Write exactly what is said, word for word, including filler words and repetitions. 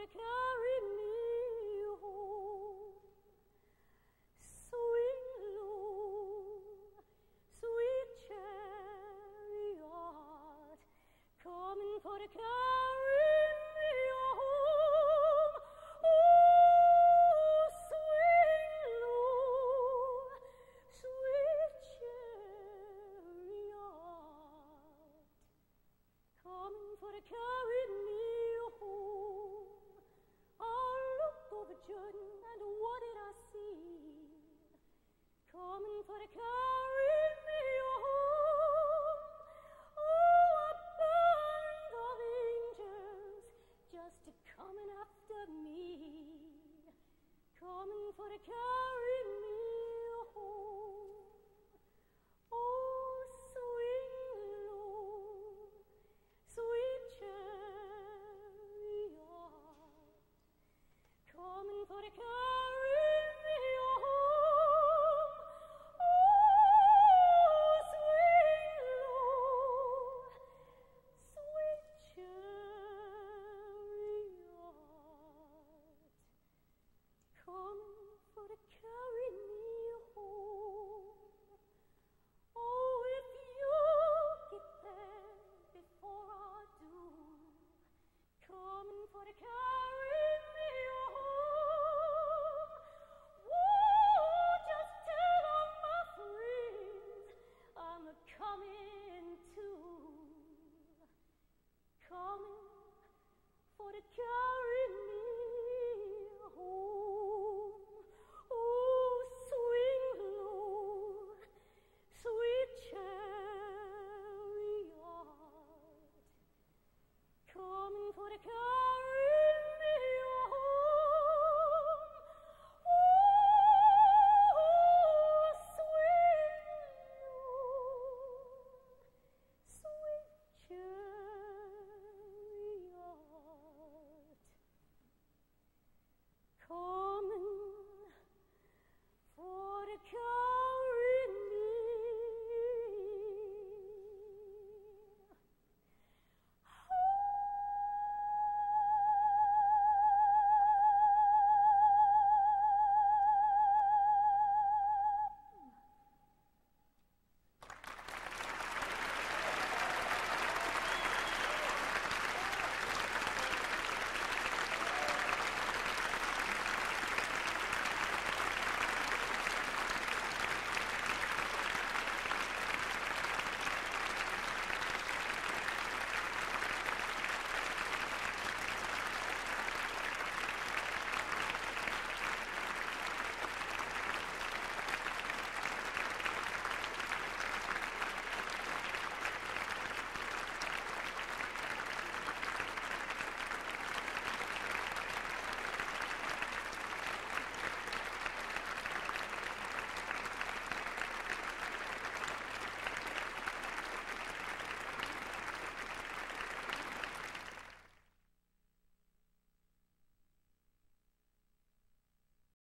to carry me home. Swing low, sweet chariot, coming for to carry me home. Oh, swing low, sweet chariot, coming for to carry me home. I looked over Jordan, and what did I see? Coming for to carry me home. Oh, a band of angels just a coming after me, coming for to carry me home. Oh, swing low, sweet chariot, coming for to carry me home. Oh, swing low, sweet chariot, coming for to carry me home. Oh, if you get there before I do, coming for to carry me home. Whoa, just tell all my friends I'm a coming too, coming for to carry